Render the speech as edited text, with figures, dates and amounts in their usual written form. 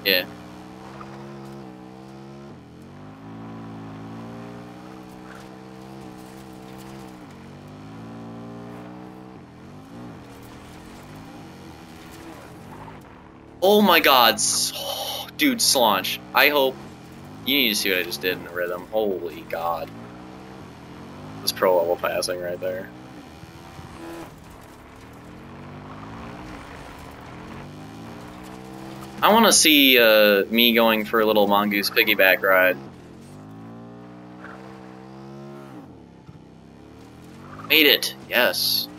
Yeah. Oh my god, dude, Slaunch. I hope you need to see what I just did in the rhythm. Holy god. This pro level passing right there. I want to see me going for a little mongoose piggyback ride. Made it, yes.